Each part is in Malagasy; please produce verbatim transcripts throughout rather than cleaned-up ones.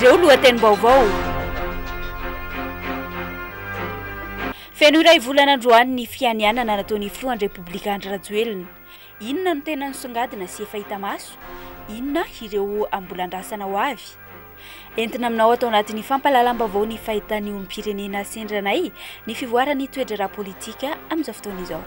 ireo lohateny vaovao. Feno iray volana androany ny fianianana nataon'ny filohan'ny Repoblika Andry Rajoelina. Inona no tena nisongadina sy efa hita maso? Inona ireo ambolan-drasana ho avy? Entina aminao atao anatin'ny fampahalalam-baovao ny fahitan'ny olom-pirenena sendranay ny fivoaran'ny toetra ara-politika amin'izao fotoana izao.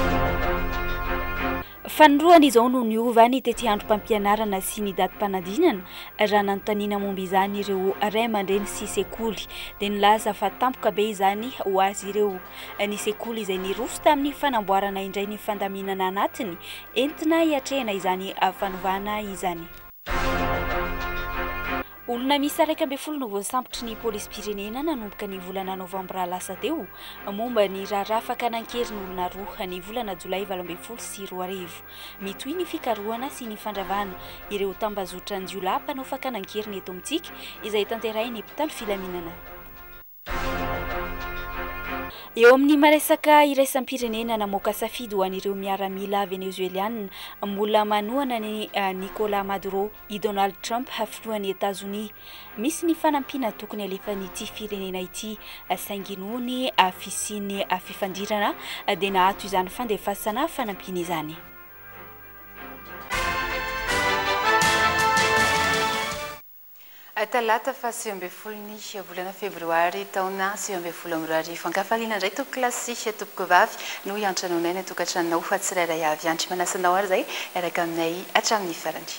Fanoroany izao no niova ny tety androm-pampianarana sy ny datim-panadinana raha nanontaniana momba izany ireo ray aman-dreny sy sekoly dia nilaza fa tampoka be izany ho azy ireo. Ny sekoly izay niroso tamin'ny fanamboarana indray ny fandaminana anatiny entina hiatrehana izany fanovana izany. Olona misy iraika amby folo no voasambotra ny polis-pirenena nanomboka ny volana novambra lasa teo momba ny rarafaka nankeriny olona roa ny volana jolay valo amby folo sy roa arivo. Mitohy ny fikarohana sy ny fandravana ireo tambazotra ny mpanao fakanankeriny eto amintsika izay tanterahin'ny mpitandro filaminana. Eo amin'ny maresaka iraisam-pirenena namoaka safidy ho an'ireo miaramila venezueliana mbola manohana ny Nicolas Maduro i Donald Trump filohan'ny Etats-Unis. Misy ny fanampiana tokony alefan'ity firenena ity saingy noho ny fisian'ny fifandirana dia nahato izany fandefasana fanampiana izany. Talata fa sivy amby folo ny volana febroary taona sivy amby folo amby roa arivo. Ankafaliana indray tompoko klasy tompoko vavy no iantranonay ny tokantranonao fa tsirairay avy antry manasanao ary zay araka aminay hatramin'ny farany.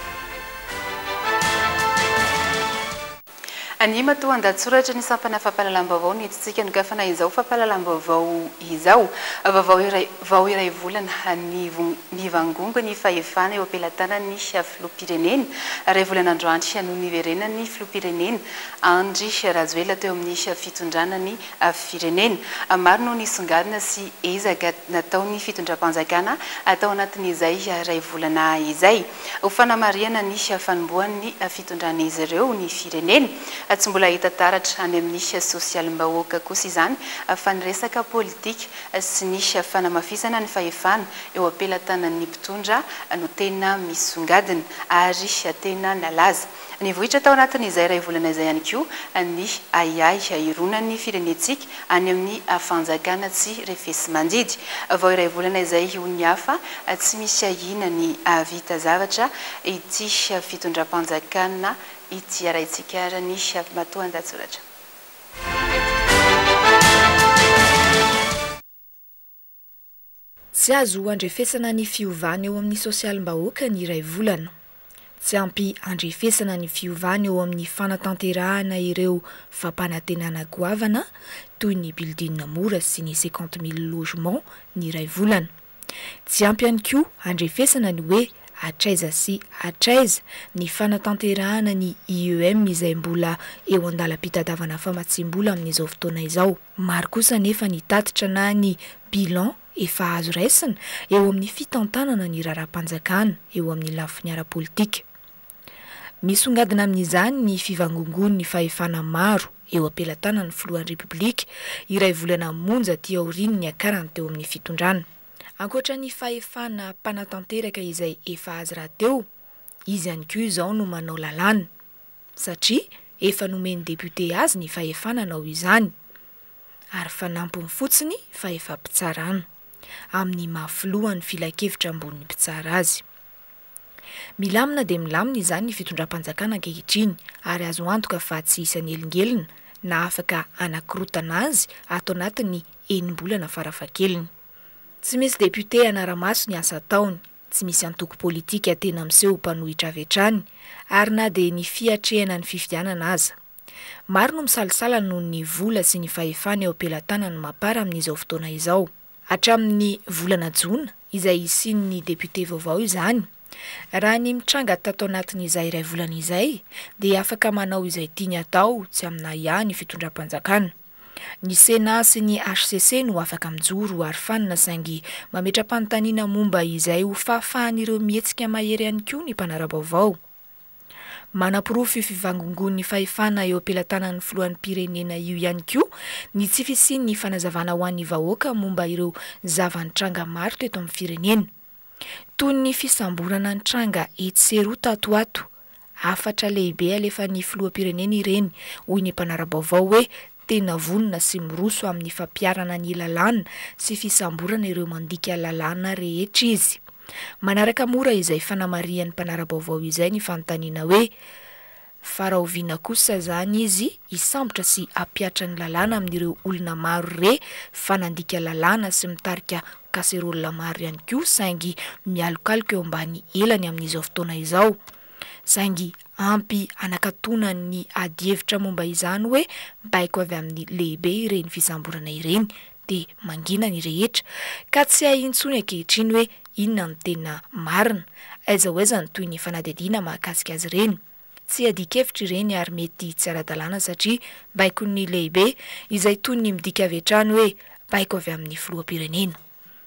Any matoa andatsoratra ny sampana fampahalalam-baovao ny etitsika no gafana izao fampahalalam-baovao izao vaovao iray vao iray volana ny vangongo ny fahefana eo ampelantanan'ny filoham-pirenena iray volana androany no niverenan'ny filoham-pirenena Andry Rajoelina teo amin'ny fitondrana ny firenena. Maro no nisongadina sy ezaka nataon'ny fitondram-panjakana atao anatin'izay iray volana izay ho fanamariana ny fanombohan'ny fitondran'izy ireo ny firenena. Tsy mbola hita taratra any amin'ny sosialim-bahoaka kosa izany fa ny resaka politika sy ny fanamafisana ny fahefana eo ampelantanan'ny mpitondra no tena misongadina ary tena nalaza. Ny vohitra tao anatin'izay iray volana izay ihany koa ny ayay ironan'ny firenetsika any amin'ny fanjakana tsy refesy mandidy. Vao iray volana izay ho ny hafa tsy misy ahina ny vita zavatra ity fitondram-panjakana ity araitsika ara ny matoa andatsoratra. Tsy azo andrefesana ny fiovana eo amin'ny sosialim-bahoaka ny iray volana. Tsy ampy andrefesana ny fiovana eo amin'ny fanatanterahana ireo fampanantenana goavana toy ny building mora sy ny cinquante mille logement ny iray volana. Tsy ampy ihany koa andrefesana ny hoe atraiza sy atraiza ny fanatanterahana ny I E M izay mbola eo andalam-pitadiavana famatsim-bola amin'izao fotoana izao. Maro kosa nefa ny tatitra na ny bilan efa azo raisina eo amin'ny fitantanana ny raharaham-panjakana eo amin'ny lafiny ara-politika. Misongadina amin'izany ny fivangongon'ny fahefana maro eo ampelantanan'ny filohan'ny Repoblika iray volana monja ty aoriany ny akarany teo amin'ny fitondrana. Ankoatra ny fahefana mpanatanteraka izay efa azy raha teo, izy ihany koa izao no manao lalàna satria efa nomeny député azy ny fahefana anao izany ary fanampiny fotsiny fa efa mpitsarana amin'ny mahafilohan'ny filakevitra ambony mpitsara azy. Milamina dia milamina izany ny fitondram-panjakana ankehitriny ary azo antoka fa tsy isan'ny elingelina na afaka anakorotana azy ato anatin'ny enim-bolana farafahakeliny. Tsy misy député anara-maso ny asa taony, tsy misy antoko politika tena miseho mpanohitra avy hatrany ary na dia ny fiatrehana ny fifidianana aza. Maro no misalisalana noho ny vola sy ny fahefana eo ampelantanana no mampara amin'izao fotoana izao. Hatramin'ny volana jona izay isian'ny député vaovao izany. Raha ny mitranga tato anatin'izay iray volana izay dia afaka manao izay tiany atao tsy amina ihany fitondram-panjakana. Ny Sénat sy ny H C C no afaka mijoro ary fanina saingy mametra-panontaniana momba izay ho fahafahan'ireo mihetsika mahery ihany koa ny mpanara-baovao. Manam-porofo fivangongon'ny fahefana eo ampelantanan'ny filohan'ny pirenena io ihany koa ny tsy fisian'ny fanazavana ho an'ny vahoaka momba ireo zava-nitranga maro teto amin'ny firenena. Toy ny fisamborana ny tranga etsy sy eroa tato ato, afatra lehibe alefa ny filoham-pirenena ireny, hoy ny mpanara-baovao hoe tena vonona sy miroso amin'ny fampiarana ny lalàna sy fisamborana ireo mandika lalàna rehetra izy. Manaraka mora izay fanamarian'ny mpanara-baovao izay ny fanontaniana hoe farahoviana kosa zany izy isambotra sy apiatra ny lalàna amin'ireo olona maro re fanandika lalàna sy mitarika kaserolina maro ihany koa saingy mialokaloka eo ambany elany amin'izao fotoana izao. Saingy ampy anakatona ny adievitra momba izany hoe baiko avy amin'ny lehibe ireny fisamborana ireny de mangina ny rehetra ka tsy hay intsony ankehitriny hoe inona ny tena marina, aiza ho aiza ny toy ny fanadihadiana mahakasika azy ireny. Tsy adikevitra ireny ary mety tsy ara-dalàna satria baiko ny lehibe izay toy ny midika avy hatrany hoe baiko avy amin'ny filoham-pirenena.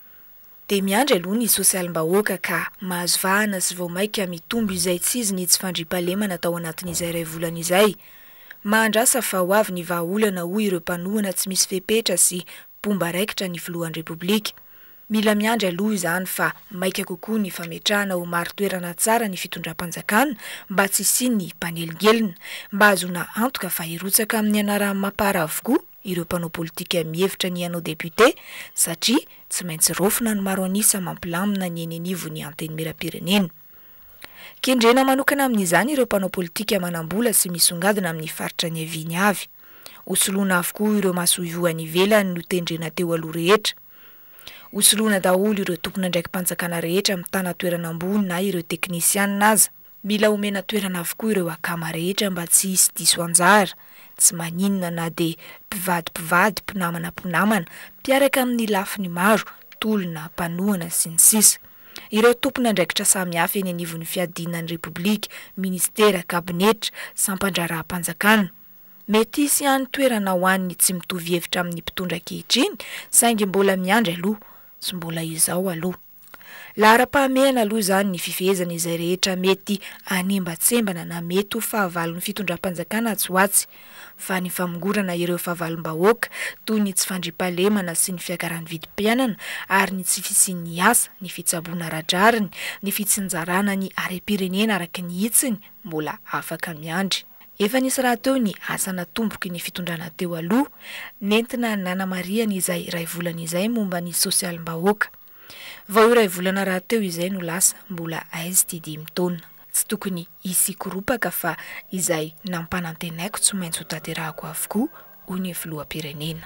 De miandry aloha ny sosialim-bahoaka ka mahazo vahana sy vao maika mitombo izay tsy izy ny tsy fandriam-pahalemana tao anatin'izay iray volana izay. Mahandrasa fa ho avy ny vahaolana hoy ireo mpanohana tsy misy fepetra sy pomba raikitra ny filohan'ny repoblika. Mila miandry aloha izany fa maika kokoa ny fametrahana ho maro toerana tsara ny fitondram-panjakana mba tsy isiany mpaneligelina, mba azona antoka fa hirotsaka amin'ny anarany mampara avokoa ireo mpanao politika mihevitra ny hanao depute satria tsy maintsy rofina ny maro anisa mampilamina ny eny anivo ny anteny miram-pirenena. Kendrena manokana amin'izany ireo mpanao politika manambola sy misongadina amin'ny faritra ny aviany avy. Hosoloana avokoa ireo mahasoivoany ivelany no tendrena teo aloha rehetra. Hosoloana daholo ireo tompona ndraiky mpanjakana rehetra mitana toerana ambony na ireo teknisianina aza. Mila omena toerana avokoa ireo akama rehetra mba tsy hisy diso anjara. Tsy maninona na de mpivady-pivady, mpinamana-pinamana, mpiaraka amin'ny lafiny maro, tolona, mpanohana sy ny sisa. Ireo tompona ndraikitra samy hafa eny anivon'ny fiadinan'ny repoblika, ministera, kabinetra, sampandraraha-mpanjakana. Mety hisy ihany toerana ho an'ny tsy mitovy hevitra amin'ny mpitondra ankehitriny, saingy mbola miandry aloha, sy mbola izao aloha. Lahara-pahamehana aloha zany ny fifehezana izay rehetra mety anembatsembana na mety ho fahavalon'ny fitondram-panjakana atsoatsy, fa ny famongorana ireo fahavalom-bahoaka toy ny tsy fandriam-pahalemana sy ny fiakaran'ny vidim-piainana ary ny tsy fisian'ny asa, ny fitsaboana radrariny, ny fitsinjarana ny arem-pirenena araka ny hitsiny mbola afaka miandry. Efa nisy raha teo ny asa natomboky ny fitondrana teo aloha, nentina nanamariana izay iray volana izay momba ny sosialim-bahoaka. Vao iray volana raha teo izay no lasa mbola aizy ty dimy taona. Tsy tokony hisikoropaka fa izay nampanantenaiko tsy maintsy ho tanterahako avokoa, hoy ny filoham-pirenena.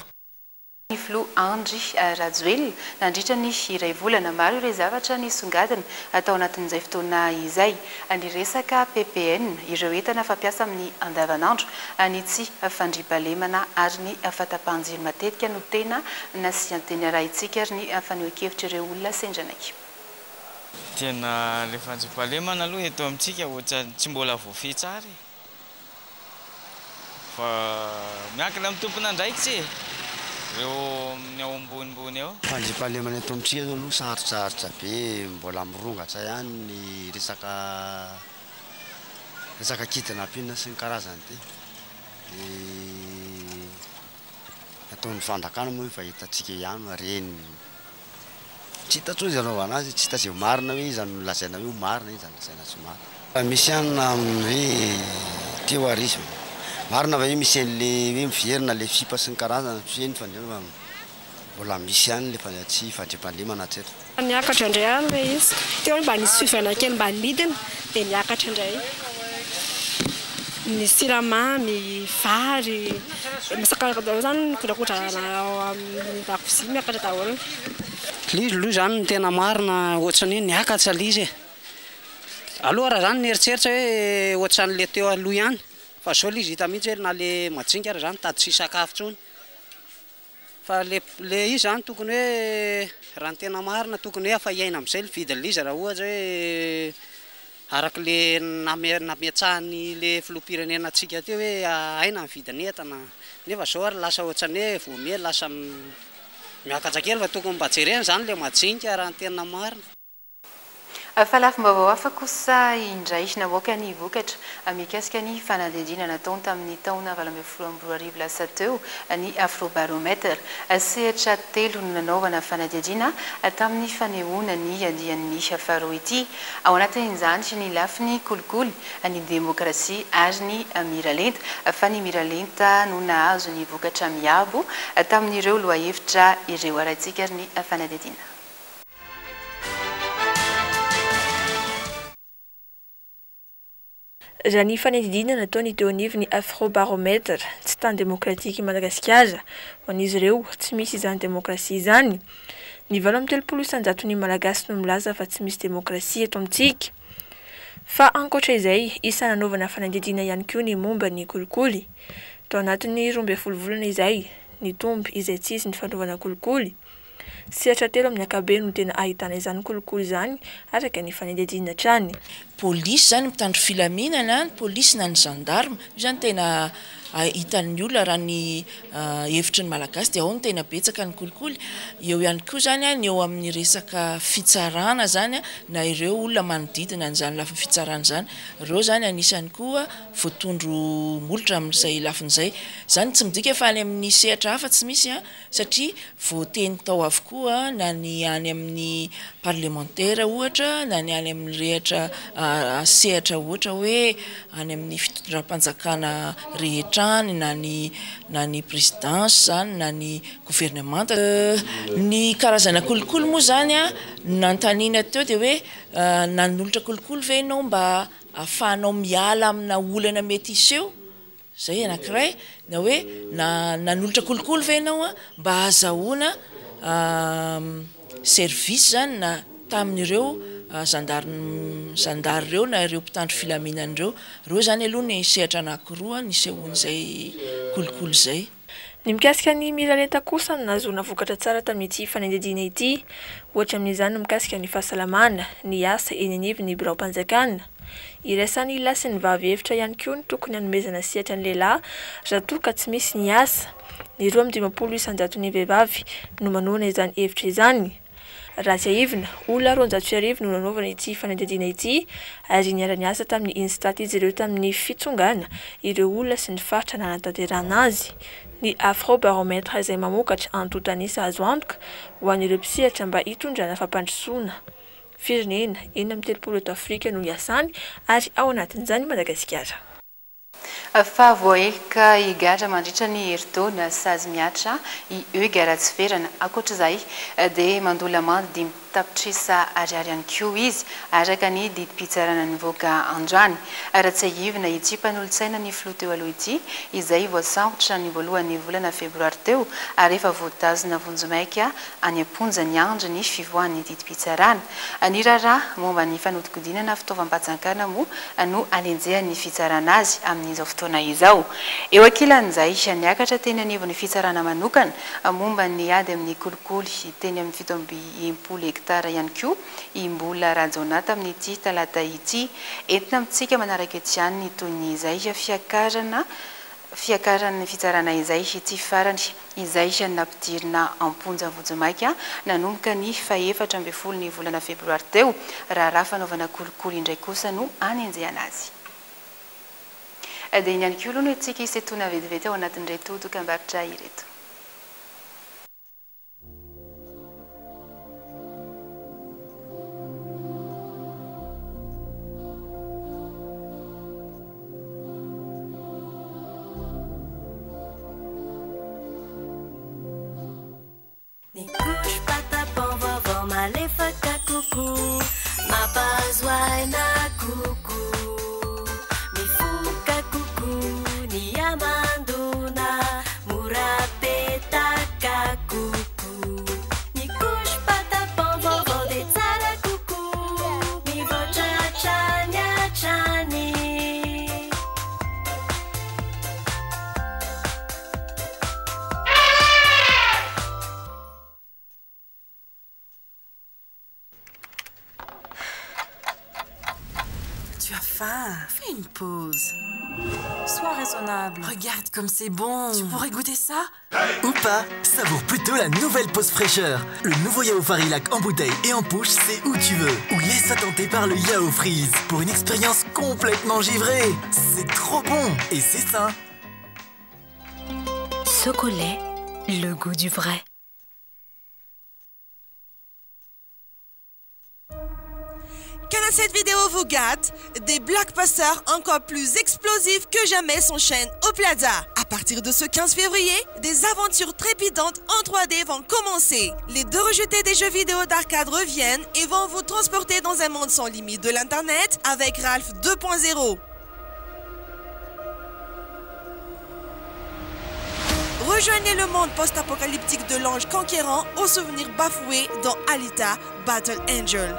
Ny filoha Andry Rajoelina nandritra ny iray volana maro ireo zavatra nisongadina atao anatin'izay fotoana izay. Ny resaka P P N, ireo entana fampiasa amin'ny andavanandro, ny tsy fandriam-pahalemana ary ny fahatapahan-jiro matetika no tena nasian-teny arahintsika ary ny fanehoan-kevitra ireo olona sendranaiky. Tena le fandriam-pahalemana aloha eto amintsika ohatra tsy mbola voafehy tsara fa miankina amin'ny tompona ndraikitsy ireo amin'ny ao ambonimbony eo. Fandriam-pahalemana eto amintsika zao aloha sarotsarotra be, mbola mirongatra ihany ny resaka resaka kidnapping sy ny karazany ty. Ataon'ny fandakana moa efa hitantsika ihany reny. Tsy hita tsony zanaovana azy, tsy hita zay marina hoe izany lazaina hoe marina izany lazaina tsy marina. Misy ihany hoe teo arisy. Marina va hoe misy an'le hoe miverina le fipa sy ny karazana tsy ny fandriam mbola misy ihany le tsy fandriam-pahalemana hatreto. Niakatra indray ihany le izy. Teo mba nisy fivana kely mba nidina dia niakatra indray. Ny siramamy, vary, masaka daholo zany kotrakotrana ao amin'ny dakozia miakatra daholo. Lizy aloha zany ny tena marina ohatrany hoe niakatra lizy. Aloha raha zany nieritseritra hoe ohatran'le teo aloha ihany. Fa zao lizy hita mihitsy hoe na le majinika raha zany tady tsy sakafo tsony. Fa le le izy zany tokony hoe raha ny tena marina tokony hoe afa iaina amin'izay le vidin'ny lizy raha ohatra hoe araka le nametrahany le filoham-pirenena antsika teo hoe aina ny vidiny entana. Nefa zao ary lasa ohatrany hoe voamia lasa miakatra kely fa tokony mba jerena zany le majinika raha ny tena marina. fa lafim-baovao hafa kosa indray namoaka ny vokatra mikasika ny fanadihadiana nataony tamin'ny taona valo ambin'ny folo amby roa arivo lasa teo ny afrobarometre sehatra telo no nanaovana fanadihadiana tamin'ny fanehoana ny adian'ny faharoa ity ao anatin'izany ny lafiny kolikoly ny demokrasia ary ny miralenta fa ny miralenta no nahazo ny vokatra miabo tamin'ireo loahevitra ireo araintsika ny fanadihadiana. Raha ny fanadihadiana nataony teo anivon'ny afrobarometre tsy tany demokratika i Madagasikara ho an'izy ireo tsy misy izany demokrasia izany. Ny valo amby telopolo isanjato ny malagasy no milaza fa tsy misy demokrasia eto amintsika. Fa ankoatra izay isa nanaovana fanadihadiana ihany koa ny momba ny kolikoly. Tao anatin'ny roa ambin'ny folo volana izay ny tombo izay tsisy ny fanaovana kolikoly. Sehatra telo amin'ny ankabeny no tena ahitana izany kolikoly izany araka ny fanadihadiana trany. Polisy zany mitandro filaminana, ny polisy na ny gendarme izany tena hitan'ny olona raha ny hevitry ny malagasy dia ao ny tena betsaka ny kolikoly. Eo ihany koa zany ny eo amin'ny resaka fitsarana zany na ireo olona manodidina an'izany lafiny fitsarana zany. Ireo zany anisany koa voatondro molotra amin'izay lafin'izay. Zany tsy midika fa any amin'ny sehatra hafa tsy misy satria voateny tao avokoa na ny any amin'ny parlementaire ohatra na ny any amin'ny rehatra sehatra ohatra hoe any amin'ny fitondram-panjakana rehetra na ny na ny présidence zany na ny gouvernement ny karazana kolikoly moa zany a nantanina teo dia hoe nanolotra kolikoly ve ianao mba ahafahanao miala amina olana mety iseho zay anankiray na hoe na nanolotra kolikoly ve ianao mba azahoana service zany na tamin'ireo gendarme gendarme ireo na ireo mpitandro filaminan'ireo ireo zany aloha ny sehatra anankiroa ny sehoan'izay kolikoly zay. Ny mikasika ny miralenta kosa no nahazoana vokatra tsara tamin'ity fanadihadiana ity ohatra amin'izany mikasika ny fahasalamana ny asa eny anivon'ny birao-mpanjakana. Iraisany lahy sy ny vavy hevitra ihany koa ny tokony hanomezana sehatra ny lehilahy raha toa ka tsy misy ny asa. Ny roa amby dimampolo isanjato ny vehivavy no manoana izany hevitra izany. Raha tsy ahivina, olona roanjato sy arivo no nanaovana ity fanadihadiana ity ary niara niasa tamin'ny Instat izy ireo tamin'ny fitsongana ireo olona sy ny faritra nanatanterahana azy. Ny afrobarometre izay mamokatra antotanisa azo antoka ho an'ireo mpisehatra mba hitondrana fampandrosoana firenena eny amin'ny telopolo eto Afrika no hiasany ary ao anatin'izany Madagasikara. Fa voaelika higadra mandritra ny herintaona sazy miatra i Eugaratsiverana ankoatra izay dia mandola mandy dimy tapitrisa ariary ihany koa izy araka ny didim-pitsarana nivoaka androany. Raha tsy ahivina ity mpanolontsaina ny filoha teo aloha ity izay voasambotra ny voalohan'ny volana febroary teo ary efa voatazona vonjomaika any am-ponja ny andro ny fivoahan'ny didim-pitsarana. Ny raharaha momba ny fanodikodinana fitaovam-patsankana moa no alenjehan'ny fitsarana azy amin'izao fotoana izao. Eo ankilan'izay niakatra teny anivon'ny fitsarana manokana momba ny ady amin'ny kolikoly teny amin'ny fito amby enimpolo hektara ihany koa imbola rajona tamin'ity talata ity entina amintsika manaraka ety ihany toy ny izay fiakarana fiakaran'ny fitsarana izay ity farany izay nampidirina amponja vonjomaika nanomboka ny fahaefatra ambin'ny folo ny volana febroary teo raha raha fanaovana kolikoly indray kosa no anenjehana azy. Dia iny ihany koa aloha no etsika isetona vetivety ao anatin'ireto dokam-barotra ireto. faim. Fais une pause. Sois raisonnable. Regarde comme c'est bon. Tu pourrais goûter ça? Ou pas. Savoure plutôt la nouvelle pause fraîcheur. Le nouveau yaourt Farilac en bouteille et en push, c'est où tu veux. Ou laisse-toi tenter par le Yaourt Freeze pour une expérience complètement givrée. C'est trop bon et c'est sain. Socolait, le goût du vrai. Quand cette vidéo vous gâte, des blockbusters encore plus explosifs que jamais s'enchaînent au Plaza. À partir de ce quinze février, des aventures trépidantes en trois D vont commencer. Les deux rejetés des jeux vidéo d'arcade reviennent et vont vous transporter dans un monde sans limite de l'internet avec Ralph deux point zéro. Rejoignez le monde post-apocalyptique de l'ange conquérant aux souvenirs bafoués dans Alita Battle Angel.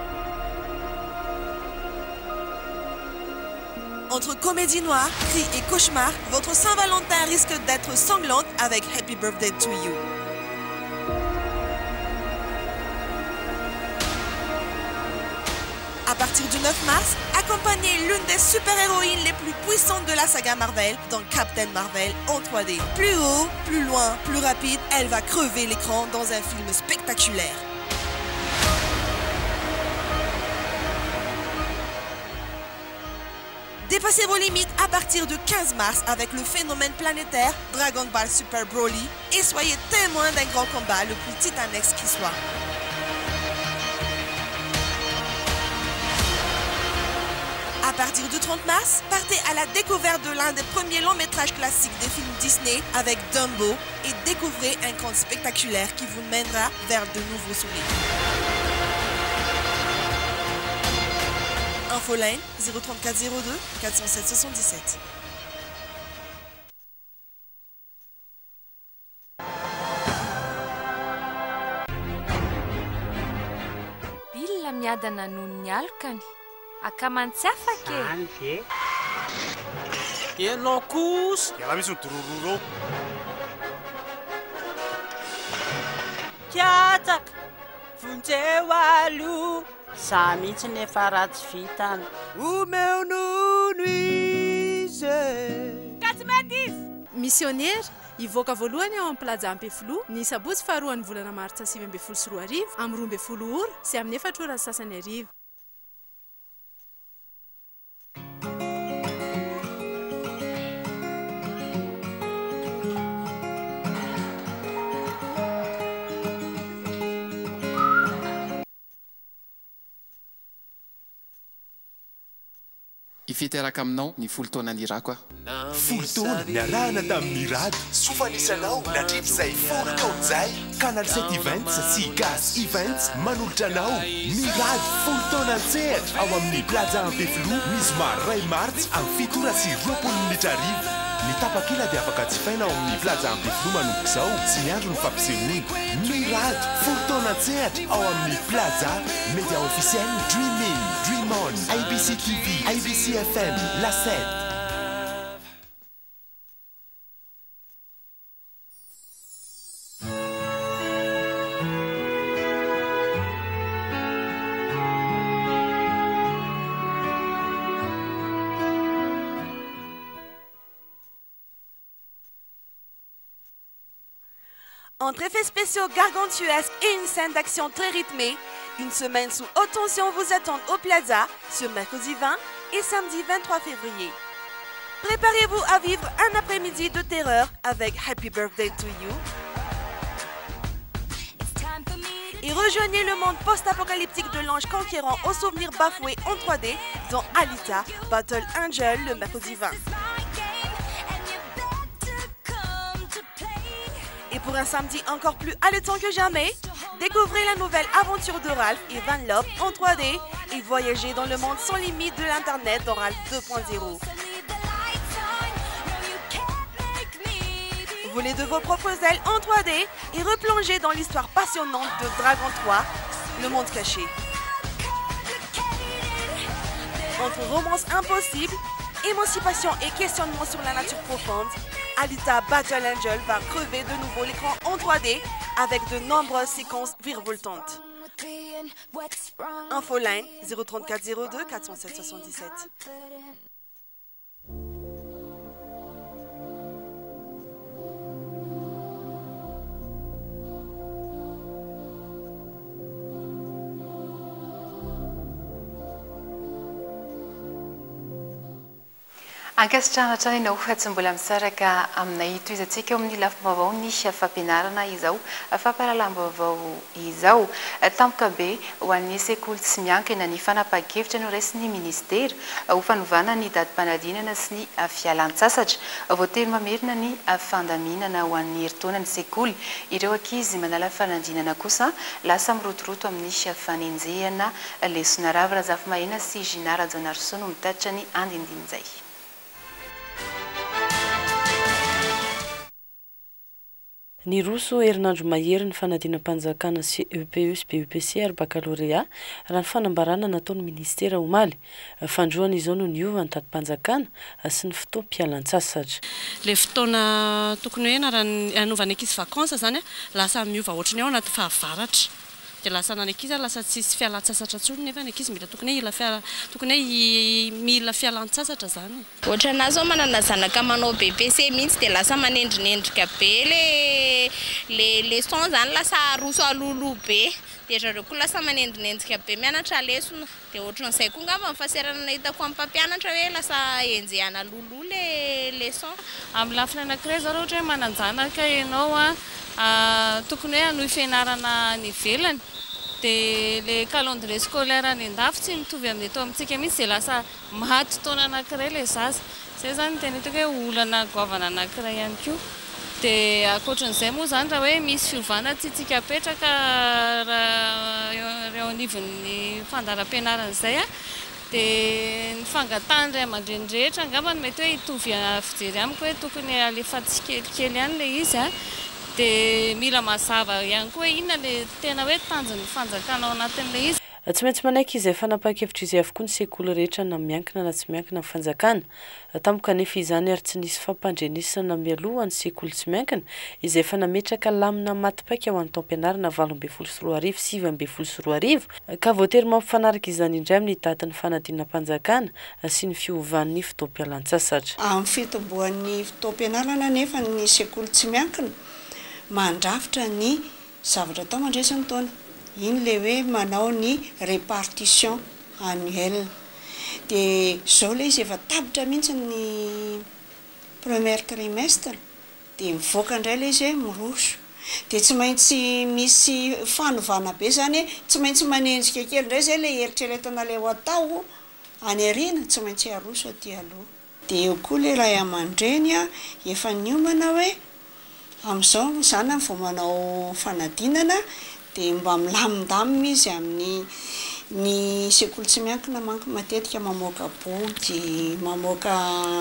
Entre comédie noire, cris et cauchemar, votre Saint-Valentin risque d'être sanglante avec Happy Birthday to You. À partir du neuf mars, accompagnez l'une des super-héroïnes les plus puissantes de la saga Marvel dans Captain Marvel en trois D. Plus haut, plus loin, plus rapide, elle va crever l'écran dans un film spectaculaire. Dépassez vos limites à partir du quinze mars avec le phénomène planétaire Dragon Ball Super Broly et soyez témoins d'un grand combat le plus titanesque qui soit. À partir du trente mars, partez à la découverte de l'un des premiers longs métrages classiques des films Disney avec Dumbo et découvrez un conte spectaculaire qui vous mènera vers de nouveaux souvenirs. Infoline zéro trente-quatre zéro deux quatre cent sept soixante-dix-sept. Billa miadana noho ny alokany akamantsy afake any ve ianao kosa iala misy nodorororo kiatsaka vonjeo alo za mihitsy nefa ratsy vitany omeo nono izy ka tsy mety izy missionnaire ivoaka voalohany ao amin'ny plaza Ampefilo ny sabotsy faharoan'ny volana martsa sivy ambin'ny folo sy roa arivo amin'ny roa ambin'ny folo ora sy amin'ny efatra ora sasany arivo. Ifiteraka aminao ny folo taona nirako a folo taona niarahana tamin'ny rady sofanisanao nandrivy izay folo taon'izay Canal sept Events sy Gas Events manolotra anao ny rady folo taona an-tsehatra ao amin'ny plaza Ampefilo misy maro ray martsa amin'ny fitora sy roapolo minitra arivo ny tapakila dia afaka jifaina ao amin'ny plaza Ampefilo manomboka izao sy ny andro ny fampisehoana ny rady folo taona an-tsehatra ao amin'ny plaza média officiel Dreaming Dream On A B C T V A B C F M La sept. Entre effets spéciaux gargantuesques et une scène d'action très rythmée, une semaine sous haute tension vous attend au Plaza ce mercredi vingt et samedi vingt-trois février. Préparez-vous à vivre un après-midi de terreur avec Happy Birthday to You. Et rejoignez le monde post-apocalyptique de l'ange conquérant aux souvenirs bafoués en trois D dans Alita Battle Angel le mercredi vingt. Et pour un samedi encore plus haletant que jamais, découvrez la nouvelle aventure de Ralph et Vanellope en trois D et voyagez dans le monde sans limite de l'internet dans Ralph deux point zéro. Volez de vos propres ailes en trois D et replongez dans l'histoire passionnante de Dragon trois, le monde caché. Entre romance impossible, émancipation et questionnement sur la nature profonde, Alita Battle Angel va crever de nouveau l'écran en trois D avec de nombreuses séquences virevoltantes. Infoline zéro trente-quatre zéro deux quatre cent sept soixante-dix-sept. Ankasitrahana hatrany ianao tsy mbola misaraka aminay toizantsika eo amin'ny lafim-baovao ny fampianarana izao fampahalalam-baovao izao tampoka be ho an'ny sekoly tsy miankina ny fanapahan-kevitra no raisin'ny ministera ho fanovana ny datim-panadinana sy ny fialan-tsasatra voatery mamerina ny fandaminana ho an'ny herintaonan'ny sekoly ireo ankizy manala fanadinana kosa lasa mirotoroto amin'ny fanenjehana lesona rava Razafy Mahina sy Ginara Jonarso no mitatitra ny andinindiny izay. Ny roso herinandro mahery ny fanadinam-panjakana sy E P E sy B E P C ary baccalauréat raha ny fanambarana nataon'ny ministera omaly fandroana izao no niova ny datim-panjakana sy ny fotoam-pialan-tsasatra. Le fotoana tokony hoe raha ny anovana ankizy vakansa zany lasa miova ohatrany ao anaty fahavaratra. Dia lasa nany ankizy lasa tsisy fialan-tsasatra tsony nefa ny ankizy mila tokony ila fiala tokony mila fialan-tsasatra zany. Ohatra anazy zao manana zanaka manao B P C mihitsy dia lasa manendrinendrika be le le leçon zany lasa roso alolo be dia zareo koa lasa manendrinendrika be mianatra lesona dia ohatran'izay koa ngamba mifaserana nahitako amin'ny mpampianatra hoe lasa enjehana lolo le leçon. Amin'ny lafiny anankiray zao ohatra hoe mananjanaka ianao a tokony hoe hanohy fianarana ny ivelany dia le calendrier scolaire ny andafy tsy mitovy amin'ny atao amintsika mihitsy dia lasa maty taona anankiray le zaza. Zay zany tena hitako hoe olana goavana anankiray ihany koa. Dia ankoatran'izay moa zany raha hoe misy fiovana tsy tsika apetraka raha eo anivon'ny fandaharam-pianarana izay a dia ny fangatahany ray aman-dreny rehetra angamba mety hoe hitovy fijery amiko hoe tokony alefa tsikelikely ihany le izy a dia mila mazava ihany koa inona le tena hoe tanjon'ny fanjakana ao anatin'le izy. Tsy maintsy manaiky izay fanapahan-kevitra izay avokoa ny sekoly rehetra na miankina na tsy miankina amin'ny fanjakana. Tampoka nefa izany ary tsy nisy fampandrenesana mialoha ny sekoly tsy miankina izay efa nametraka lamina matipaika ho an'ny taom-pianarana valo ambin'ny folo sy roa arivo sivy ambin'ny folo sy roa arivo ka voatery mampifanaraka izany indray amin'ny datin'ny fanadinam-panjakana sy ny fiovan'ny fotoam-pialan-tsasatra. Amin'ny fitomboan'ny fotoam-pianarana nefa ny sekoly tsy miankina mandrafitra ny zavatra atao mandresan'ny taona. Iny le hoe manao ny répartition annuelle dia zao le izy efa tabitra mihitsy ny premier trimestre dia mivoaka indray le izy hoe miroso dia tsy maintsy misy fanovana be zany tsy maintsy manenjika kely indray zay le eritreretana le ho atao any ariana tsy maintsy aroso aty aloha. Dia eo koa le ray aman-dreny a efa niomana hoe amin'izao zany vao manao fanadinana dia mba milamindamina izy amin'ny ny sekoly tsy miankina manko matetika mamoaka boky mamoaka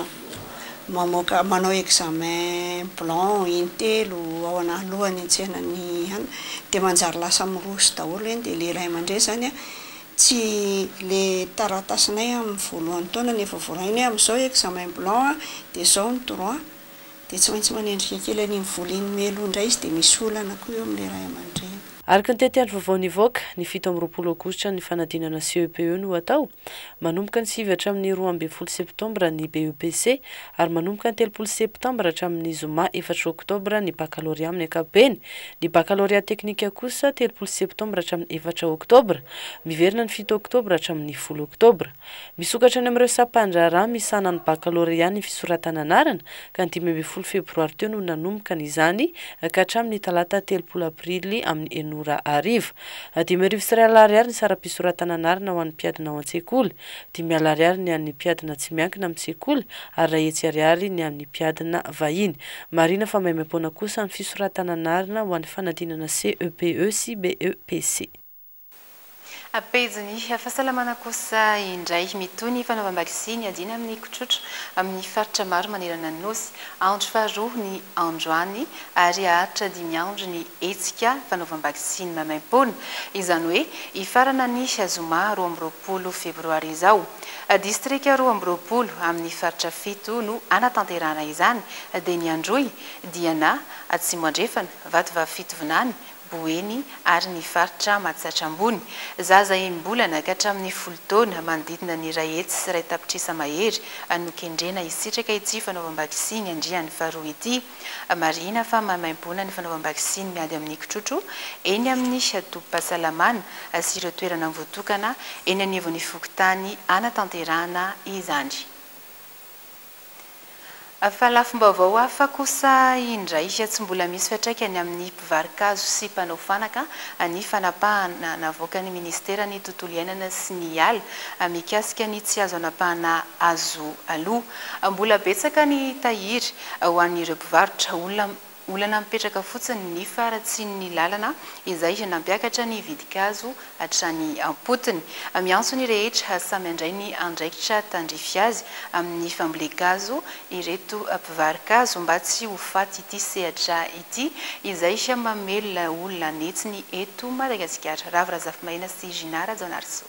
mamoaka manao examen blanc intelo ao analohany antsenany any dia manjary lasa miroso daholo eny dia le ray aman-dreny zany a tsy le taratasinay amin'ny voalohan'ny taona nefa voaraina amin'izao examen blanc dia zao ny droit dia tsy maintsy manendrika kely any mivoliny melo indray izy dia misy olana koa eo amin'le ray aman-dreny. Araka ny tetehandro vaovao nivoaka ny fito amby roapolo aogositra ny fanadinana C E P E no atao manomboka ny sivy hatramin'ny roa ambin'ny folo septambra ny B E P C ary manomboka ny telopolo septambra hatramin'ny zoma efatra oktobra ny baccalauréat amin'ny ankapobeny. Ny baccalauréat teknika kosa telopolo septambra hatramin'ny efatra oktobra miverina ny fito oktobra hatramin'ny folo oktobra. Misokatra any amin'ireo sapan-draharaha misana ny baccalauréat ny fisoratana anarana ka ny dimy ambin'ny folo febroary teo no nanomboka n'izany ka hatramin'ny talata telopolo aprily amin'ny enora arivo. Dimy arivo sy iray alina ariary ny sara-pisoratana anarana ho an'ny mpiadina ao an-tsekoly, dimy alina ariary ny an'ny mpiadina tsy miankina amin'ny sekoly ary ray hetsy ariary ny an'ny mpiadina vahiny. Marina fa maimam-poana kosa ny fisoratana anarana ho an'ny fanadinana C E P E sy B E P C. Apejony fahasalamana kosa indray mitoy ny fanaovam-bakisiny adina amin'ny kotrotro amin'ny faritra maro manerana ny nosy andro faharoa ny androany ary ahatra dimy andro ny hetsika fanaovam-bakisiny mamaim-poana izany hoe hifarana ny zoma roa amby roapolo febroary izao. Distrika roa amby roapolo amin'ny faritra fito no anatanterana izany dia ny Androy, Diana, Atsimo andrefana, Vatovava fitovinany, Boeny ary ny faritra Matsatra ambony. Zaza enim-bolana ka hatramin'ny folo taona manodidina ny iray hetsy sy iray tapitrisa mahery no kendrena hisitraka ity fanaovam-bakisiny andrian'ny faharoa ity. Marina fa mamaim-poana ny fanaovam-bakisiny miady amin'ny kotrotro eny amin'ny tompom-pahasalamana sy ireo toerana voatokana eny anivon'ny fokontany anatanterana izany. Fa lafim-baovao hafa kosa indray tsy mbola misy fiantraikany amin'ny mpivarikazo sy mpanao fanaka ny fanapahana navoaka ny ministera ny tontolo iainana sy ny ala mikasika ny tsy azo anapahana azo aloha. Mbola betsaka ny tahiry ho an'ireo mpivarotra olona olana mipetraka fotsiny ny faratsy ny lalana izay nampiakatra ny vidikazo hatrany ampotony. Miantso ny rehetra samy andray ny andraikitra tandrify azy amin'ny fambolekazo ireto mpivarikazo mba tsy ho faty ity sehatra ity izay mamelona olona netsiny eto Madagasikara. Ravy Razafimahina sy Ginara Jonarso.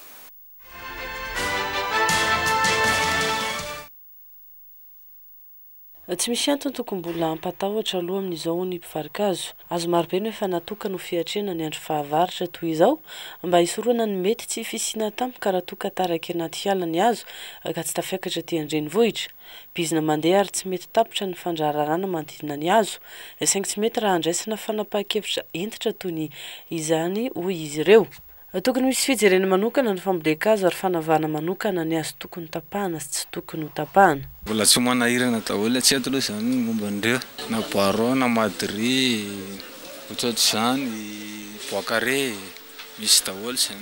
Tsy misy antony tokony mbola ampatahotra aloha amin'izao ny mpivarikazo. Azo marobe no efa natokana ho fiatrena ny andro fahavaratra toy izao mba hisoroana ny mety tsy fisina tampoka raha toka taraka anaty ala ny azo ka tsy tafiakatra ty andrenivohitra. Bizina mandeha ary tsy mety tapotra ny fandraharana manodidina ny azo, saingy tsy mety raha andraisana fanapahan-kevitra entitra toy ny izany hoy izy ireo. Tokony misy fijerena manokana ny fambolekazo ary fanavahana manokana ny azo tokony tapahana sy tsy tokony ho tapahana. Mbola tsy manahirana daholo tsy eto aloha izany momba an'ireo na poireau na madry ohatrohatr'izany bois-carré misy daholo izany.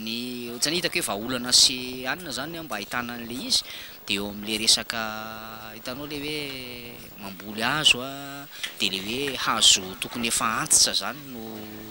Ny ohatrany hitako hoe vahaolana sy anina zany mba ahitana an'ilay izy dia eo amin'ilay resaka hitanao ilay hoe mamboly hazo a dia ilay hoe hazo tokony efa antitra zany no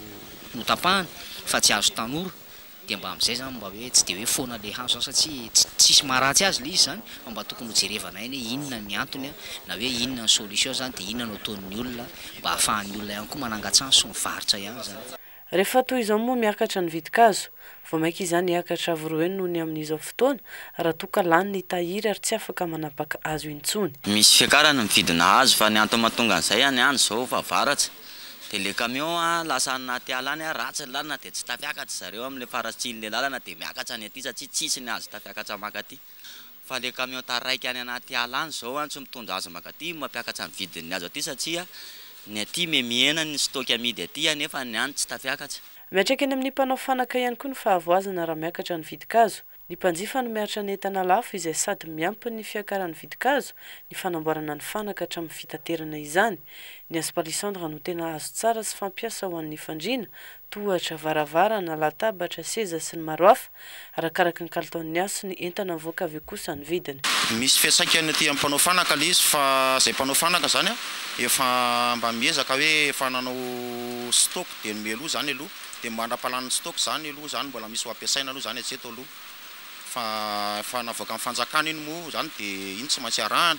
no tapahana fa tsy hazo tanora dia mba amin'izay zany mba hoe tsy dia hoe foana ilay hazo satria tsisy maharatsy azy ilay izy zany mba tokony ho jerevana iny hoe inona ny antony na hoe inona ny solution zany dia inona no ataon'ny olona mba hahafahan'ny olona ihany koa manangatsany sy mivarotra ihany zany. Rehefa toy izao moa miakatra ny vidikazo, vao maika izany hiakatra avy noho ny amin'izao fotoana raha toka lany ny tahiry ary tsy afaka manapaka hazo intsony. Misy fiakarana mividina hazo fa ny antony mahatonga an'izay any any izao fa varatra. Dia le camion a lasa anaty ala any ratsy ny lalana dia tsy tafiakatra zareo amin'ilay faratsian'ilay lalana dia miakatra any aty satria tsisy ny azo tafiakatra makaty. Fa le camion taraiky any anaty ala any izao tsy mitondra azo makaty mampiakatra ny vidin'ny azo aty satria ny aty memiena ny stock amidy aty anefa ny any tsy tafiakatra. Miatraiky any amin'ny mpanao fanaka ihany koa ny fahavoazana raha miakatra ny vidikazo. Ny mpanjifa no miaritra ny entana lafo izay sady miampy ny fiakaran'ny vidikazo ny fanamboarana ny fanaka hatramin'ny fitaterana izany. Ny aspalisandra no tena azo tsara sy fampiasa ho an'ny fandriana, tohatra, varavarana, latabatra, seza sy ny maro hafa arakaraka ny kalitaon'ny azo sy ny entana mivoaka avy kosa ny vidiny. Misy fiantraikany aty amin'ny mpanao fanaka ilay izy fa izay mpanao fanaka zany a efa mba miezaka hoe efa nanao stock dia ny aloha zany aloha dia mandra-palan'ny stock zany aloha zany mbola misy ho ampiasaina aloha zany hatreto aloha fa efa navoaka amin'ny fanjakana iny moa zany dia iny tsy maintsy arahana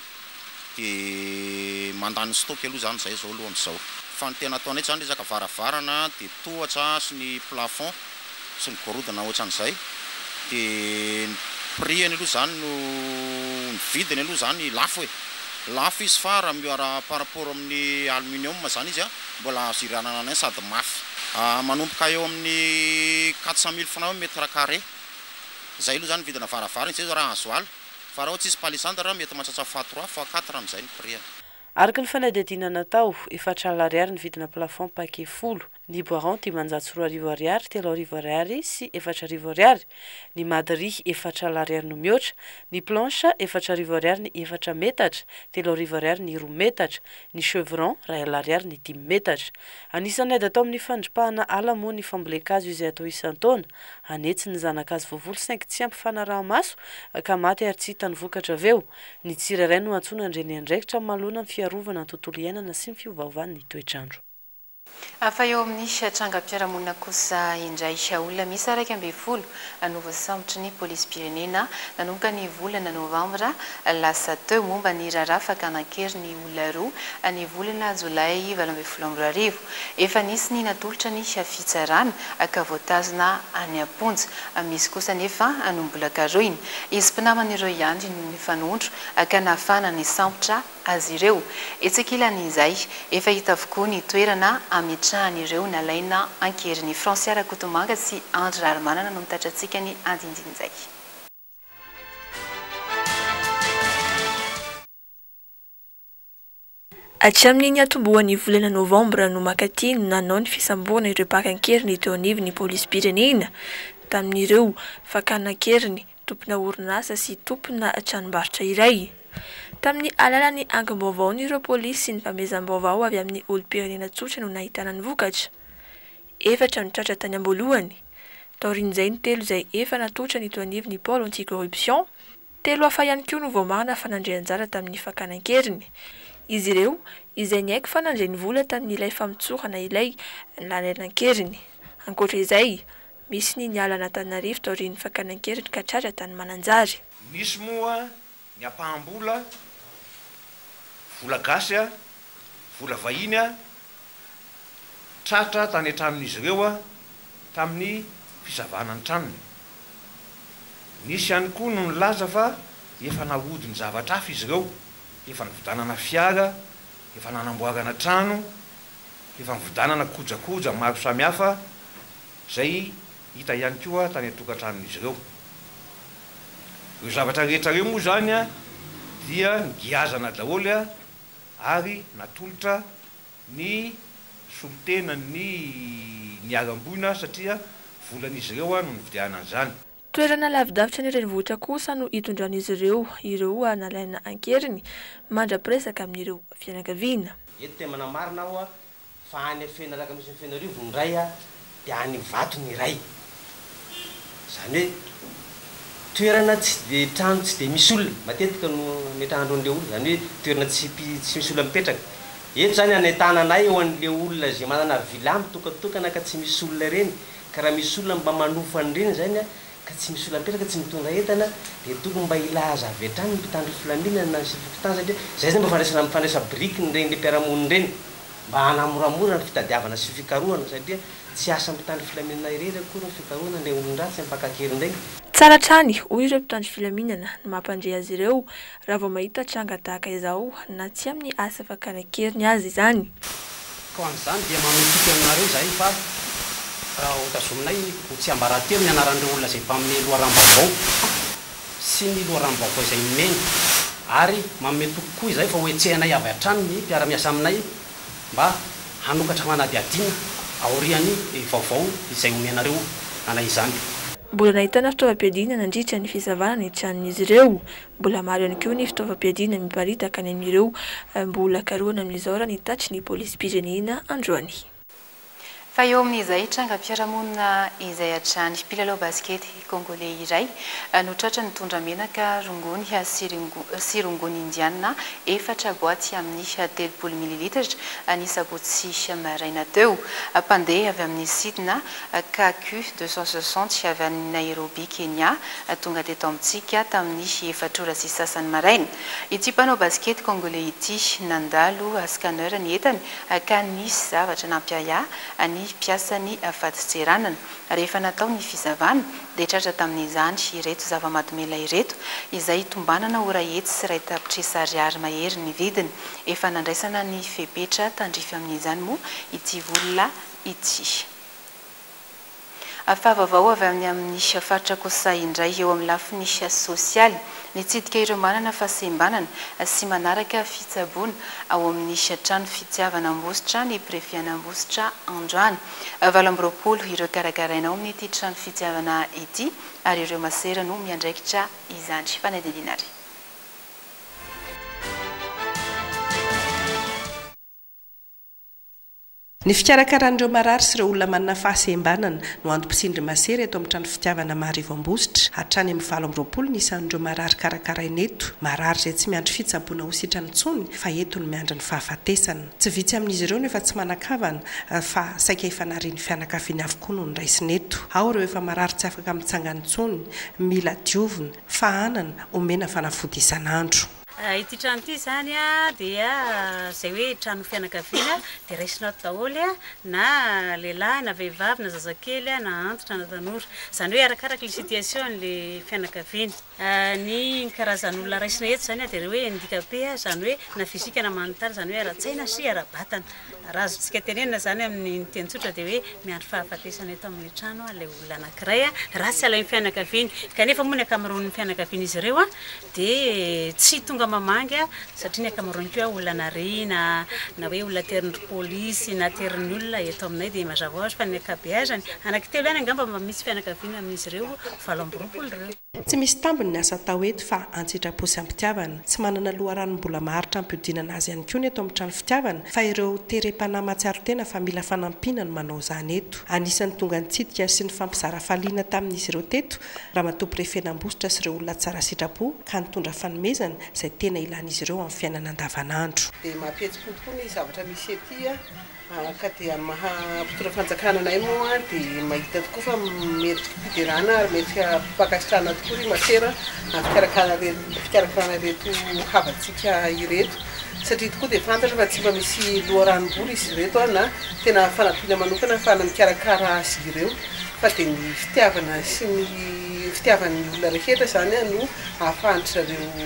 dia mandany stock aloha zany izay zao aloha amin'izao. Fa ny tena ataonay zany resaka varavarana dia tohatra sy ny plafond sy ny gorodona ohatran'izay dia ny prix-ny aloha zany no ny vidiny aloha zany lafo e lafo izy fa raha mioara par rapport amin'ny aluminium zany izy a mbola azo iranana anay sady mafy. Manomboka eo amin'ny quatre cent mille francs mètre carré zay aloha zany vidina varavarana izay zao raha azo ala fa raha ohatsy izy palisandra mety mahatratra fois trois fois quatre amin'izay ny prix. Araka ny fanadihadiana natao efatra alina ariary ny vidina plafond paquet folo, ny boiron dimanjato sy roa arivo ariary, telo arivo ariary sy efatra arivo ariary, ny madry efatra alina ariary no mihoatra, ny planche efatra arivo ariary ny efatra metatra, telo arivo ariary ny roa metatra, ny chevron ray alina ariary ny dimy metatra. Anisan'ny aida atao amin'ny fandripahana ala moa ny fambolekazo izay atao isan-taona, hanetsy ny zanakazo voavolo saingy tsy ampy fanaraha-maso ka maty ary tsy hitany vokatra avy eo. Ny tsirairay no antsoina andreny andraikitra manoloana ny fiarovana ny tontolo iainana sy ny fiovaovan'ny toetrandro. Afa eo amin'ny trangam-piarahamonina kosa indray olona misy araika ambin'ny folo anova sambotra ny polisy pirenena nanomboka ny volana novambra lasa teo momba ny raharaha fakana-kery ny olona roa ny volana jolay valo ambin'ny folo amby roa arivo. Efa nisy ny natolotra ny fitsarana ka voatazona any am-ponja. Misy kosa nefa no mbola karoina. Izy mpinaman'ireo ihany no nifanondro ka nafana ny sambotra azy ireo. Etsekilan'izay efa hita avokoa ny toerana ametrahan'ireo nalaina ankerin'ny Fransiara Kotomanga sy Andry Raromanana no mitatrantsika ny andindin'izay. Hatramin'ny atombohan'ny volana novambra no mankaty no nanao ny fisamboana ireo mpakan-keriny teo anivon'ny polisy pirenena tamin'ireo fakana-keriny tompona orinasa sy tompona tranombarotra iray. Tamin'ny alalany angom-baovao ny ireo polisy sy ny famezam-baovao avy amin'ny olom-pirenena tsotra no nahitana ny vokatra. Efatra ny tratra tany am-boalohany. Taorian'izay ny telo izay efa natotra ny toanivy ny pôle anti-corruption. Telo hafa ihany koa no voamahana fanandrian-jara tamin'ny fakanan-keriny. Izy ireo izay ny haiko fanandreny vola tamin'ilay famitsorana ilay lalanan-keriny. Ankoatra izay, misy ny niala Antananarivo taorian'ny fakanan-keriny ka tratra tany Mananjary. Nisy moa ny ampaham-bola, vola gasy a, vola vahiny a, tratra tany atramin'izy ireo a tamin'ny fisavana ny tranony. Nisy ihany koa no nilaza fa efa nahodiny zavatra hafa izy ireo, efa nividanana fiara, efa nanamboarana trano, efa nividanana kojakoja maro samihafa, zay hita ihany koa tany atokantranon'izy ireo. Io zavatra rehetra ireo moa zany a dia ngiazana daholo a ary natolotra ny solotena ny niaram-boina satria volan'izy ireo a no nividiana an'izany. Toerana lavidavitra ny renivohitra kosa no hitondran'izy ireo ireo nalaina ankeriny mandra-piresaka amin'ireo fianakaviana. Eto te manamarina aho a fa any fena raka misy fena rivo ny ray a dia any vato ny ray. Zany hoe toerana tsy de trano tsy de misy olona matetika no ametrahandro an'le olona, zany hoe toerana tsy tsy misy olona mipetraka. Eto zany anetana anay eo an'le olona zay manana vila mitokatokana ka tsy misy olona reny, ka raha misy olona mba manofany reny zany a ka tsy misy olona mipetraka tsy mitondra entana dia tokony mba ilaza avy hatrany mpitandro filaminana na sifikitana satria zay zany mba fandraisana mifandraisa briky ny reny le mpiaramoniny reny mba hanamoramora ny fitadiavana sy fikarohana satria tsy asa mpitandro filaminana irery akory ny fikarohana le olon-dratsy ampakakerin-dreny. Tsara trany hoy ireo mpitandro filaminana ny mampandre azy ireo raha vao mahita tranga tahaka izao na tsy amin'ny asa fakanakeriny azy izany. Ka an'izany dia mametika aminareo zay fa raha hotazominay ho tsy ambaratelo ny anaran'ireo olona zay mpamin'ny loharam-baovao sy ny loharam-baovao izay meny ary mametoko koa izay fa hoetsehanay avy hatrany ny mpiara-miasa aminay mba hanokatra manadiadina aoriany vaovao izay omenareo anay izany. Mbola nahitana fitaovam-piadina nandritra ny fisavana ny tranon'izy ireo. Mbola maro ihany koa ny fitaovam-piadina miparitaka any amin'ireo mbola karohana amin'izao raha ny tatry ny polisym-pirenena androany. Fa eo amin'izay trangam-piarahamonina izay hatrany mpilalao baskety kongolais iray no tratra nitondra menaka rongony sy rongony indiana efatra boaty amin'ny telopolo mililitatra ny sabotsy maraina teo. Mpandeha avy amin'ny sidina K Q deux cent soixante avy any Nairobi Kenya tonga teto amintsika tamin'ny efatrora sy sasany maraina. Ity mpanao baskety kongolais ity nandalo scanner ny entany ka nisy zavatra nampiaya ny mpiasany fahatotseranana. Rehefa natao ny fizavana dia tratra tamin'izany ireto zava-mahadomela ireto izay tombanana ora hetsy sy iray tapitrisa ariary mahery ny vidiny. Efa nandraisana ny fepetra tandrify amin'izany moa ity volona ity. Afavavao avy amin'ny amin'ny faritra kosa indray eo amin'ny lafiny sosialy nitsidika ireo manana fahasembanana sy manaraka fitsaboana ao amin'ny trano fitiavana Ambositra ny prefet Ambositra androany. Valo amby roapolo ireo karakaraina ao amin'ity trano fitiavana ity ary ireo masera no miandraikitra izany. Fanadidinary. Ny fikarakaran'ireo marary sy ireo olona manana fahasembanana no antom-pisindry masera eto amin'ny trano fitiavana Maharivo Ambositra hatrany amin'ny valo amby roapolo ny isan'ireo marary karakaraina eto. Marary izay tsy miandry fitsaboana ho sitrany intsony fa eto no miandry ny fahafatesana. Tsy vitsy amin'izy ireo no efa tsy manakavana fa saika efa nariany fianakaviany avokoa no niraisiny eto. Ao ireo efa marary tsy afaka mitsangana intsony, mila diovina, fahanana, omena fanafody isan'andro. Ity trano ity zany a dia zay hoe trano fianakaviana dia raisinao daholo a na lehilahy na vehivavy na zazakely na antitra na tanora. Zany hoe arakaraka le situation le fianakaviana. Ny karazan'olona raisina eto zany a dia hoe handikape zany hoe na fizika na manontara zany hoe ara-tsaina sy ara-batana. Raha azontsika tenenina zany amin'ny teny tsotra dia hoe miandry fahafatesana eto amin'ny trano ilay olona anankiray a raha tsy alain'ny fianakaviana. Kanefa moa ny akamaroan'ny fianakaviana izy ireo a dia tsy tonga mamangy satria ny akamaroany koa olona nariana na hoe olona terin'ny polisy na terin'ny olona eto aminay dia mazava ho azy fa ny ankabeazany anankitelo ihany angamba mba misy fianakaviana amin'izy ireo valo amby roapolo ireo. tsy misy tambiny ny asa tao eto fa antsitraposy ampitiavana tsy manana loharano mbola maharitra ampiodinana azy ihany koa ny eto amin'ny trano fitiavana fa ireo terem-panahy matsiaro tena fa mila fanampiana no manao izany eto. Anisan'ny tonga nitsidika sy ny fampizara faliana tamin'izy ireo teto raha matoa prefenambositra sy ireo olona tsara sitrapo ka nitondra fanomezana izay tena ilan'izy ireo amin'ny fiainana andavanandro. Dia mampihetsi-po tokoa ny zavatra misy ety ka dia maha mpitondra fanjakana anay moa dia mahita tokoa fa meritra fidirana ary meritra mpakasitrana tokoa ry masera fikarakarana reto havantsika ireto satria tokoa dia fantatra fa tsy mba misy loharanom-bola izy ireto na tena fanampiana manokana fa na mikarakara azy ireo fa dia ny fitiavana sy ny fitiavan'ny olona rehetra izany no ahafantatra ireo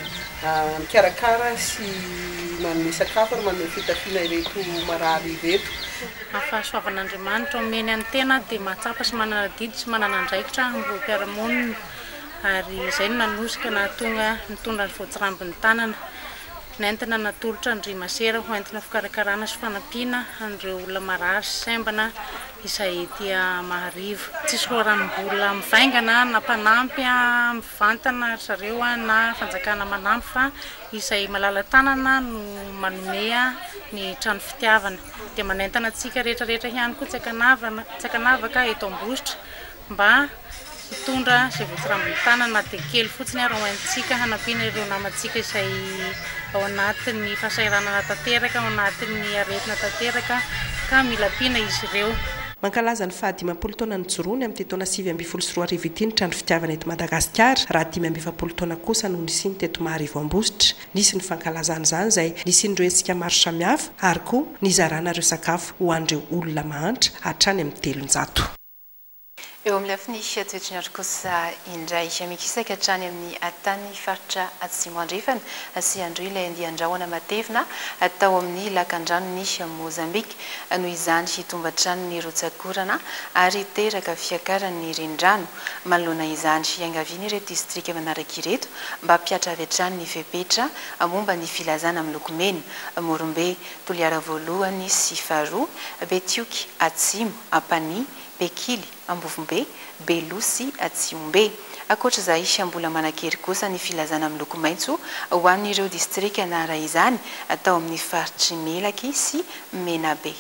mikarakara sy manome sakafo ary manome fitafiana ireto marary ireto. Ahafahasoavan'Andriamanitra omeny any tena dia mahatsapa sy manana didy sy manana andraikitra amin'ny mpiara-monina ary izay no nanosika nahatonga nitondra ny voatsirambin'ny tanana nentina natolotra ny rimasera ho entina fikarakarana sy fanampiana an'ireo olona marary sy sembana izay dia maharivo. Tsisy loharam-bola mivaingana na mpanampy mivantana zareo na fanjakana manampy fa izay malala tanana no manome ny trano fitiavana dia manentana antsika rehetrarehetra ihany koa tsy akanavaka eto Ambositra mba hitondra izay voatsirambin'ny tanana na dia kely fotsiny ary ho entintsika hanampiana ireo namantsika izay ao anatin'ny fahasahiranana tanteraka ao anatin'ny aretina tanteraka ka mila ampiana izy ireo. Mankalaza ny fahadimampolo taona nijoroany amin'ny taona sivy amby folo sy roa arivo ity ny trano fitiavana eto Madagasikara raha dimy amby efapolo taona kosa no nisiny teto Maharivo Ambositra. Nisy ny fankalazana izany izay nisin'ireo hetsika maro samihafa ary koa nizarana ireo sakafo ho an'ireo olona mahantra hatrany amin'ny telonjato. Eo amin'ny lafiny toetriny andro kosa indray mikisaka hatrany amin'ny atany faritra atsimo andrefana sy andro ilay andian-drahona matevina atao amin'ny lakan-dranony Mozambika noho izany hitomban-tranony Rotsakorana ary teraka fiakaran'ny renirano manoloana izany iangaviana ireto distrika manaraka ireto mba hampiatra avy hatrany ny fepetra momba ny filazana amin'ny lokomena Morombe, Toliara voalohany sy faharoa, Betioky, Atsimo, Ampani, Bekily, Ambovombe, Belosy, Atsiombe. Akoatra izay mbola manan-kery kosa ny filazana amin'ny loko maitso ho an'ireo distrika nara izany atao amin'ny faritry Melaky sy Menabe.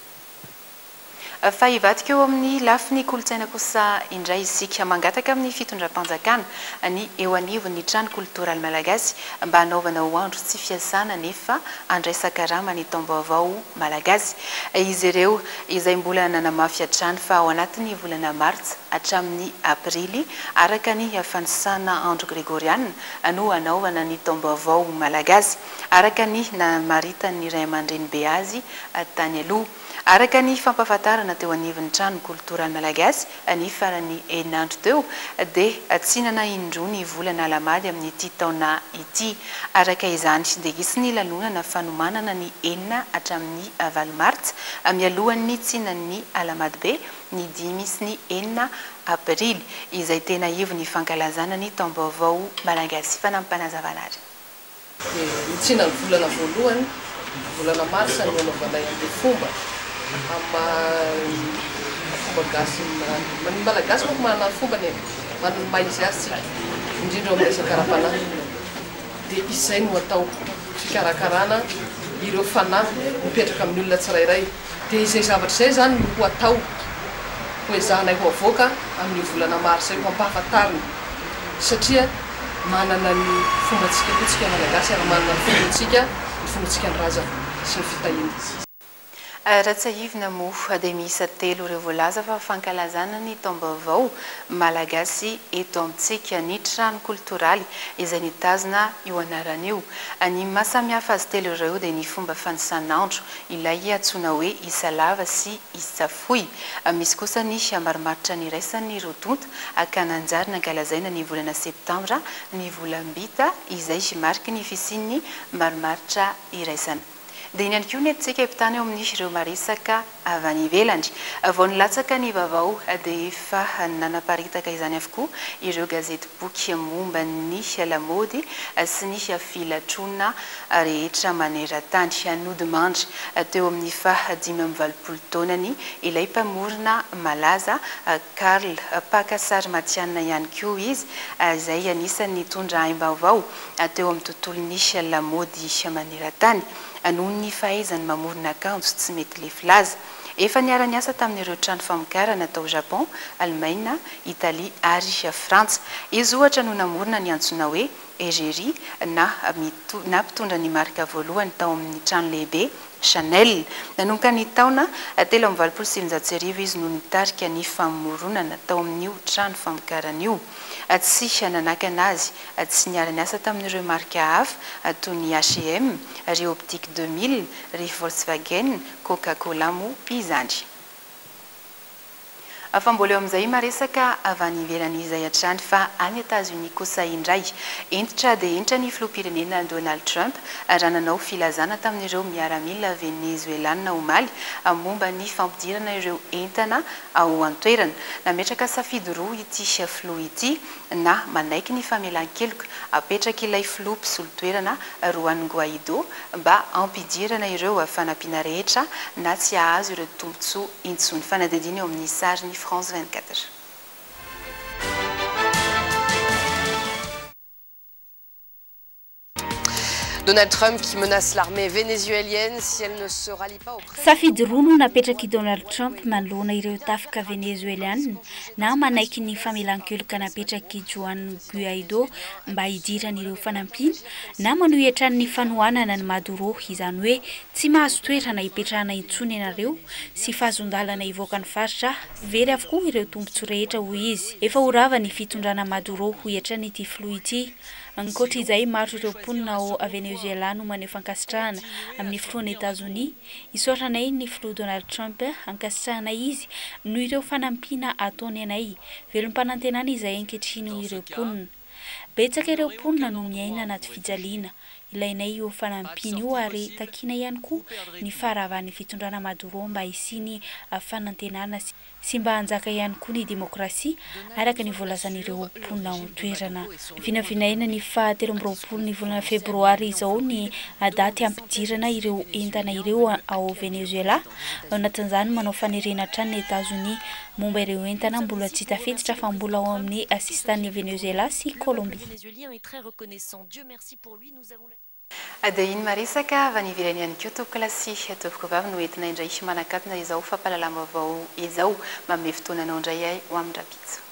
Fa hivadika eo amin'ny lafiny kolontsaina kosa indray isika mangataka amin'ny fitondram-panjakana ny eo anivon'ny trano kultoraly malagasy mba hanaovana ho andro tsy fiasana nefa andraisaka rama ny taom-baovao malagasy. Izy ireo izay mbola nanamafy hatrany fa ao anatin'ny volana Martsa hatramin'ny Aprily araka ny fanisana andro Gregoriana no hanaovana ny taom-baovao malagasy araka ny namaritan'ny Ray aman-dreny be azy tany aloha. Araka ny fampahafantarana teo anivon'ny trano kultoraly malagasy ny farany enandro teo dia tsinana indroa ny volana Alamady amin'ity taona ity. Araka izany dia isy ny lalonana fanomanana ny enina hatramin'ny valo Martsa mialohan'ny tsinan'ny Alamady be ny dimy sy ny enina Aprily izay tena ivo ny fankalazana ny taom-baovao malagasy. Fanampanazavana azy. Ny tsinan'ny volana voalohany volana Martsa no anaovana ny fomba amin'ny fomba gasy ny malagasy moa manana fomba ny manana maizy azy indrindra amin'ny resaka ara-panahy dia izay no atao fikarakarana ireo fanahy mipetraka amin'ny olona tsirairay dia izay zavatra izay zany no atao hoezahanay ho avoaka amin'ny volana Martsa izay ho ampahafantarina satria manana ny fombatsika kotsika malagasy ary manana ny fombatsika ny fombatsika ny razana sy ny fitahina. Ratsahivina moa dia miisa telo ireo voalaza fa fankalazana ny taom-baovao malagasy eto amintsika ny trano kultoraly izay nitazona io anaran'io. Ny mahasamihafa azy telo ireo dia ny fomba fanisan'andro ilay antsoina hoe isalava sy isafoy. Misy kosa ny marimaritra niraisan'ny rodonta akananjary nankalazaina ny volana septambra ny volambita izay mariky ny fisian'ny marimaritra iraisana. dia iny ihany koa nentsika mpitany eo amin'ny ireo maresaka avy any ivelany vao nilatsaka ny vaovao dia efa nanaparitaka izany avokoa ireo gazety boky momba ny lamody sy ny filatrona rehetra maneran-tany anodimandry teo amin'ny fahadimy amby valopolo taonany ilay mpamorona malaza Karl Pakasary Matianina ihany koa izy izay anisan'ny nitondra haim-baovao teo amin'ny tontolon'ny lamody maneran-tany noho ny fahaizany mamorona akanjo tsy mety le filaza. Efa niara-niasa tamin'ireo trano famokarana tao Japon, Allemagne, Italia ary Frantsa. Izy ohatra no namorona ny antsoina hoe Égérie na na mpitondra ny marika voalohany tao amin'ny trano lehibe Chanel. Nanomboka ny taona telo amby valopolo sy sivinjato sy arivo izy no nitarika ny famoronana tao amin'io trano famokarana io. Tsy nanaka anazy tsy niara-niasa tamin'ireo marika hafa toy ny H et M, ry Optique deux mille, ry Volkswagen, Coca-Cola mo izany. Fa mbola eo amin'izay maresaka avy any ivelany izay hatrany fa any États-Unis kosa indray entitra dia entitra ny filoham-pirenena Donald Trump raha nanao filazana tamin'ireo miaramila venezuelana omaly momba ny fampidirana ireo entana ao an-toerana. Nametraka safidy roa ity filoha ity na manaiky ny famelan-keloka apetraka ilay filoha mpisolo-toerana Juan Guaido mba ampidirana ireo fanampiana rehetra na tsy hahazo ireo tombotsoa intsony. Fanadidina eo amin'ny sary ny France vingt-quatre. Donald Trump qui menace l'armée vénézuélienne si elle ne se rallie pas au président. Safidy roa no napetraky Donald Trump manoloana ireo tafika venezueliana na manaiky ny famelan-keloka napetraky Juan Guaido mba hidirana ireo fanampiana na manohitrany ny fanohanana ny Maduro izany hoe tsy mahazo toerana hipetrahana intsony ianareo sy fahazondalana hivoaka ny faritra very avokoa ireo tombotsoa rehetra hoy izy. Efa horava ny fitondrana Maduro ho hiatrany ity filoha ity. Ankoatra izay maro ireo mponina ao venezuelano maneho fankasitrahana amin'ny filohan'ny États-Unis isorana anay ny filoha Donald Trump ankasitrahana izy noho ireo fanampiana ataony anay velom-panantenana izay ankehitriny ireo mponina. Betsaka ireo mponina no miaina anaty fijaliana ilainay io fanampiana io ary takina ihany koa ny faravan'ny fitondrana Maduro mba hisiny fanantenana sy mba hanjaka ihany koa ny demokrasia araka ny voalazan'ireo mponina ao an-toerana. Vinavinaina ny fahatelo amby roapolo ny volana febroary izao ny daty ampidirana ireo entana ireo ao Venezuela. Ao anatin'izany manao fanerena trany ny États-Unis momba ireo entana mbola tsy tafiditra fa mbola ao amin'ny asistan'ny Venezuela sy Colombie. Dia iny maresaka avy any ivelany ihany koa tokolasy ataovako vavy no entina indray manakatona izao fampalalama vaovao izao manome fotoananao indray ho amin'ny rapitso.